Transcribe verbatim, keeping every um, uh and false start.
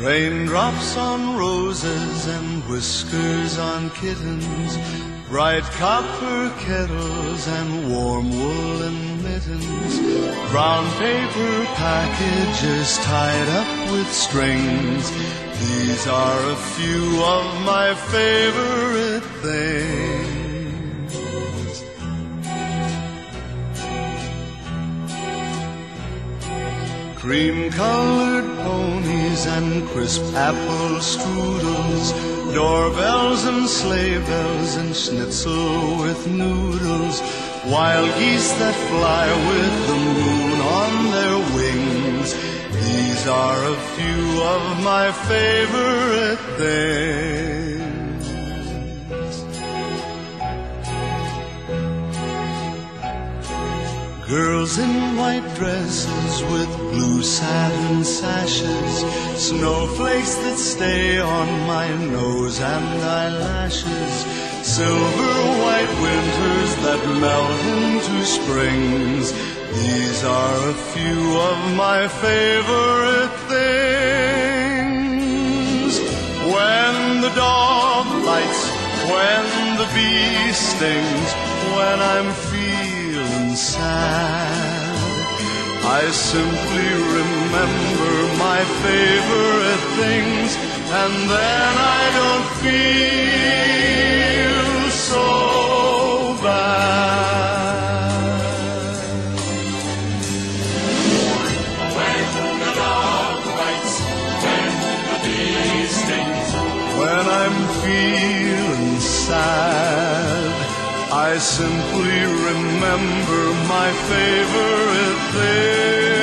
Raindrops on roses and whiskers on kittens, bright copper kettles and warm woolen mittens, brown paper packages tied up with strings. These are a few of my favorite things. Cream-colored ponies and crisp apple strudels, doorbells and sleigh bells and schnitzel with noodles, wild geese that fly with the moon on their wings. These are a few of my favorite things. Girls in white dresses with blue satin sashes, snowflakes that stay on my nose and eyelashes, silver white winters that melt into springs. These are a few of my favorite things. When the dog bites, when the bee stings, when I'm feeling sad, I simply remember my favorite things, and then I don't feel so bad. When the dog bites, when the bee stings, when I'm feeling sad, I simply remember my favorite thing.